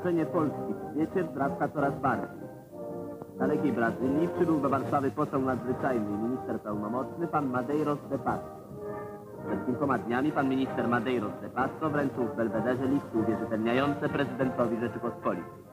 Znaczenie Polski w świecie wzrasta coraz bardziej. Z dalekiej Brazylii przybył do Warszawy poseł nadzwyczajny i minister pełnomocny pan Madeiros de Pasto. Przed kilkoma dniami pan minister Madeiros de Pasto wręczył w Belwederze listy uwierzytelniające prezydentowi Rzeczypospolitej.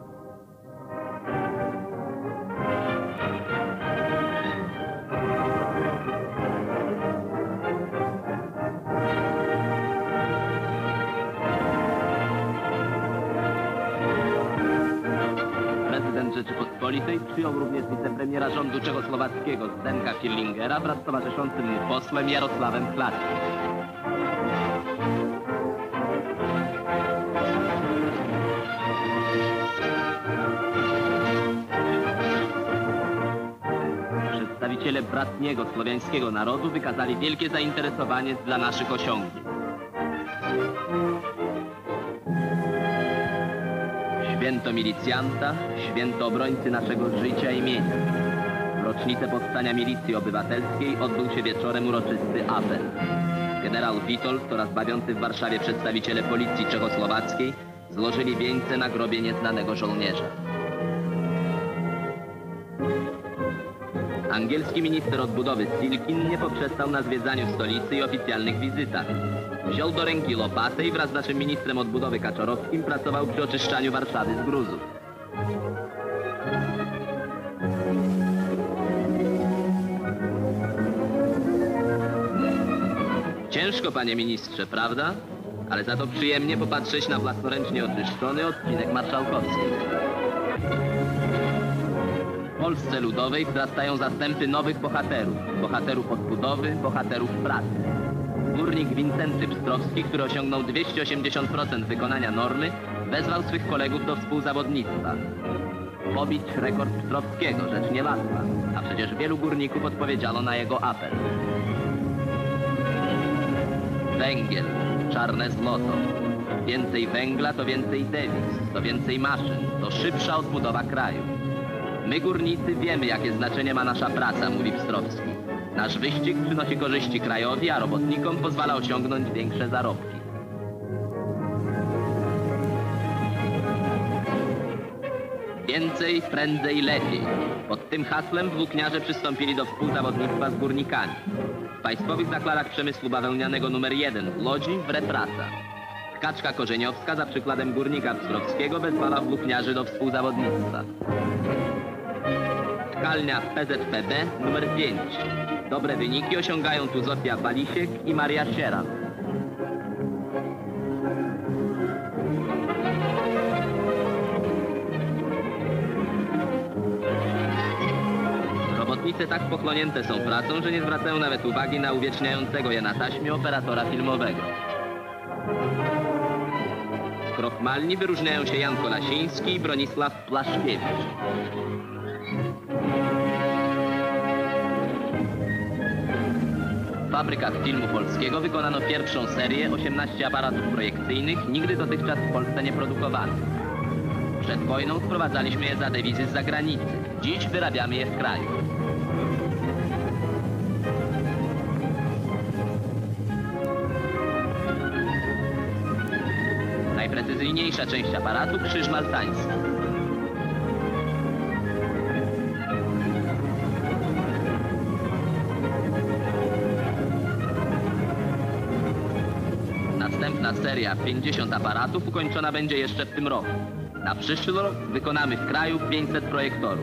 Prezydent Rzeczypospolitej przyjął również wicepremiera rządu czechosłowackiego Zdenka Kierlingera wraz z towarzyszącym mu posłem Jarosławem Chlaczkiem. Przedstawiciele bratniego słowiańskiego narodu wykazali wielkie zainteresowanie dla naszych osiągnięć. Święto milicjanta, święto obrońcy naszego życia i mienia. W rocznicę powstania milicji obywatelskiej odbył się wieczorem uroczysty apel. Generał Witold oraz bawiący w Warszawie przedstawiciele policji czechosłowackiej złożyli wieńce na grobie nieznanego żołnierza. Angielski minister odbudowy Silkin nie poprzestał na zwiedzaniu stolicy i oficjalnych wizytach. Wziął do ręki lopatę i wraz z naszym ministrem odbudowy Kaczorowskim pracował przy oczyszczaniu Warszawy z gruzów. Ciężko, panie ministrze, prawda? Ale za to przyjemnie popatrzeć na własnoręcznie oczyszczony odcinek marszałkowski. W Polsce Ludowej wzrastają zastępy nowych bohaterów. Bohaterów odbudowy, bohaterów pracy. Górnik Wincenty Pstrowski, który osiągnął 280% wykonania normy, wezwał swych kolegów do współzawodnictwa. Pobić rekord Pstrowskiego, rzecz niełatwa, a przecież wielu górników odpowiedziało na jego apel. Węgiel, czarne złoto. Więcej węgla to więcej dewiz, to więcej maszyn, to szybsza odbudowa kraju. My górnicy wiemy, jakie znaczenie ma nasza praca, mówi Pstrowski. Nasz wyścig przynosi korzyści krajowi, a robotnikom pozwala osiągnąć większe zarobki. Więcej, prędzej, lepiej. Pod tym hasłem włókniarze przystąpili do współzawodnictwa z górnikami. W państwowych zakładach przemysłu bawełnianego nr 1 w Łodzi wre praca. Tkaczka Korzeniowska za przykładem górnika Pstrowskiego wezwała włókniarzy do współzawodnictwa. Tkalnia PZPB nr 5. Dobre wyniki osiągają tu Zofia Balisiek i Maria Sieran. Robotnice tak pochłonięte są pracą, że nie zwracają nawet uwagi na uwieczniającego je na taśmie operatora filmowego. W krochmalni wyróżniają się Jan Kolasiński i Bronisław Plaszkiewicz. W fabrykach filmu polskiego wykonano pierwszą serię 18 aparatów projekcyjnych, nigdy dotychczas w Polsce nie produkowanych. Przed wojną sprowadzaliśmy je za dewizy z zagranicy. Dziś wyrabiamy je w kraju. Najprecyzyjniejsza część aparatu krzyż maltański. Następna seria 50 aparatów ukończona będzie jeszcze w tym roku. Na przyszły rok wykonamy w kraju 500 projektorów.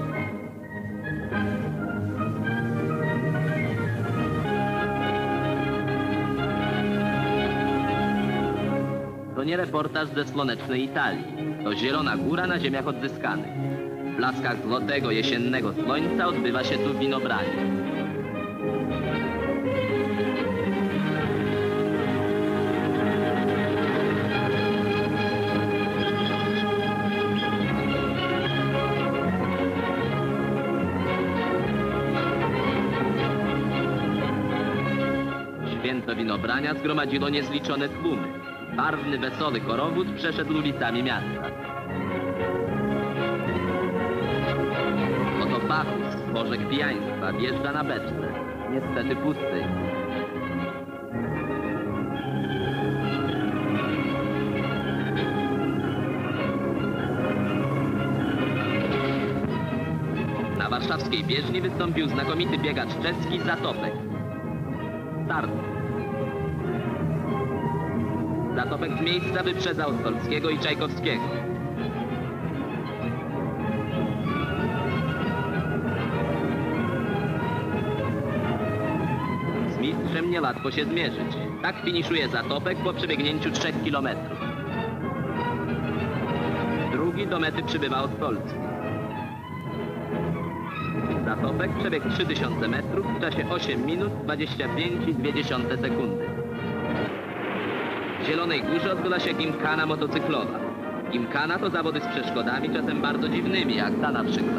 To nie reportaż ze słonecznej Italii. To zielona góra na ziemiach odzyskanych. W blaskach złotego jesiennego słońca odbywa się tu winobranie. Święto winobrania zgromadziło niezliczone tłumy. Barwny, wesoły chorowód przeszedł ulicami miasta. Oto Bacchus, bożek pijaństwa, wjeżdża na beczce. Niestety pusty. warszawskiej bieżni wystąpił znakomity biegacz czeski Zatopek. Start. Zatopek z miejsca wyprzedzał Stolskiego i Czajkowskiego. Z mistrzem niełatwo się zmierzyć. Tak finiszuje Zatopek po przebiegnięciu 3 kilometrów. Drugi do mety przybywał Stolski. Zatopek przebiegł 3000 metrów w czasie 8 minut 25,2 sekundy. W Zielonej Górze odbyła się gimkhana motocyklowa. Gimkhana to zawody z przeszkodami, czasem bardzo dziwnymi, jak ta na przykład.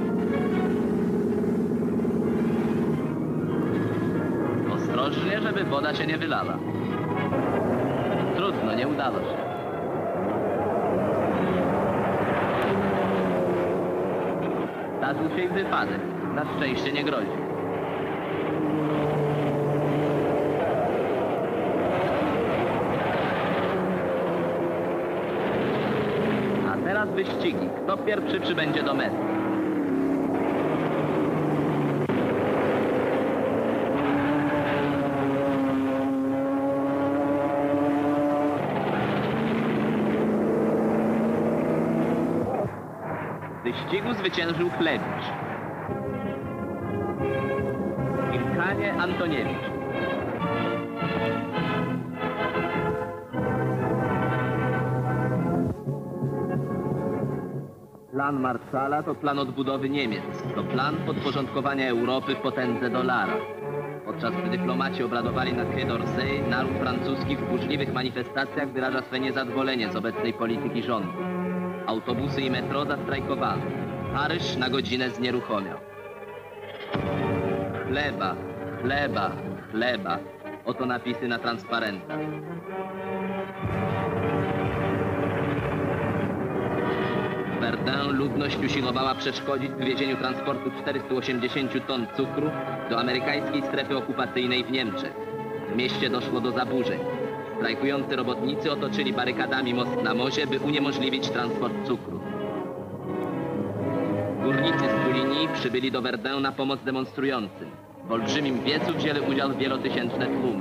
Ostrożnie, żeby woda się nie wylała. Trudno, nie udało się. Zdarzył się wypadek. Na szczęście nie grozi. A teraz wyścigi. Kto pierwszy przybędzie do mety? W wyścigu zwyciężył Chlewicz. W gimkhanie Antoniewicz. Plan Marszala to plan odbudowy Niemiec. To plan podporządkowania Europy potędze dolara. Podczas gdy dyplomaci obradowali na Quai d'Orsay, naród francuski w burzliwych manifestacjach wyraża swe niezadowolenie z obecnej polityki rządu. Autobusy i metro zastrajkowały. Paryż na godzinę znieruchomiał. Chleba, chleba, chleba. Oto napisy na transparentach. W Verdun ludność usiłowała przeszkodzić wywiezieniu transportu 480 ton cukru do amerykańskiej strefy okupacyjnej w Niemczech. W mieście doszło do zaburzeń. Strajkujący robotnicy otoczyli barykadami most na Mozie, by uniemożliwić transport cukru. Górnicy z Pulinii przybyli do Verdun na pomoc demonstrującym. W olbrzymim wiecu wzięli udział wielotysięczne tłumy.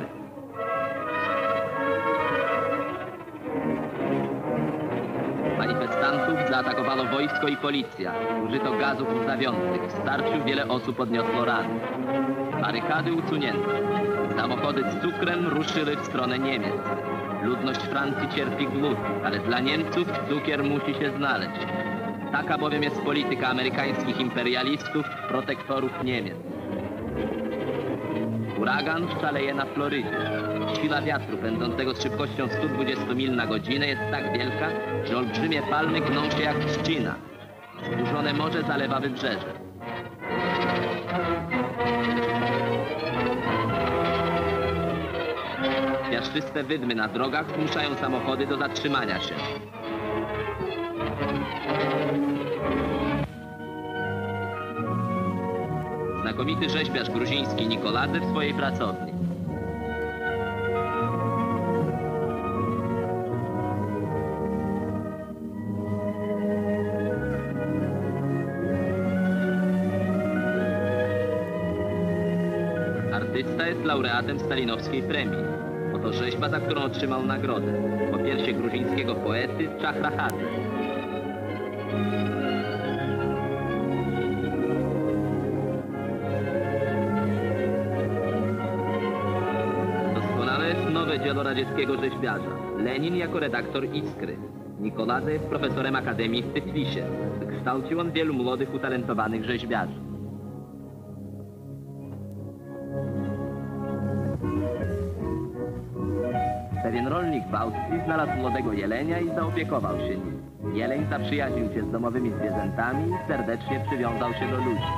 Manifestantów zaatakowało wojsko i policja. Użyto gazów łzawiących. W starciu wiele osób odniosło rany. Barykady usunięto. Samochody z cukrem ruszyły w stronę Niemiec. Ludność Francji cierpi głód, ale dla Niemców cukier musi się znaleźć. Taka bowiem jest polityka amerykańskich imperialistów, protektorów Niemiec. Huragan szaleje na Florydzie. Siła wiatru pędzącego z szybkością 120 mil na godzinę jest tak wielka, że olbrzymie palmy gną się jak trzcina. Zburzone morze zalewa wybrzeże. Piaszczyste wydmy na drogach zmuszają samochody do zatrzymania się. Znakomity rzeźbiarz gruziński Nikoladze w swojej pracowni. Artysta jest laureatem stalinowskiej premii. Oto rzeźba, za którą otrzymał nagrodę. Popiersie gruzińskiego poety Czachrahadze. Doskonale jest nowe dzieło radzieckiego rzeźbiarza. Lenin jako redaktor Iskry. Nikoladze jest profesorem Akademii w Tyflisie. Wykształcił on wielu młodych, utalentowanych rzeźbiarzy. Pewien rolnik w Austrii znalazł młodego jelenia i zaopiekował się nim. Jeleń zaprzyjaźnił się z domowymi zwierzętami i serdecznie przywiązał się do ludzi.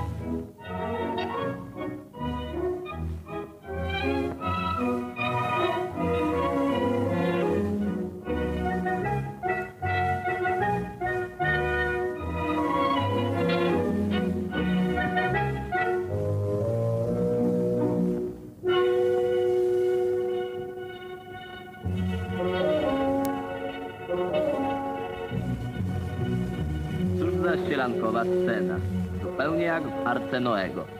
Sielankowa scena. To zupełnie jak w Arce Noego.